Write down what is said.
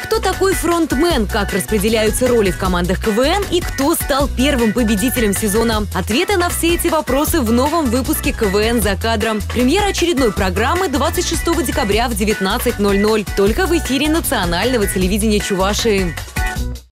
Кто такой фронтмен, как распределяются роли в командах КВН и кто стал первым победителем сезона? Ответы на все эти вопросы в новом выпуске КВН «За кадром». Премьера очередной программы 26 декабря в 19:00. Только в эфире национального телевидения Чувашии.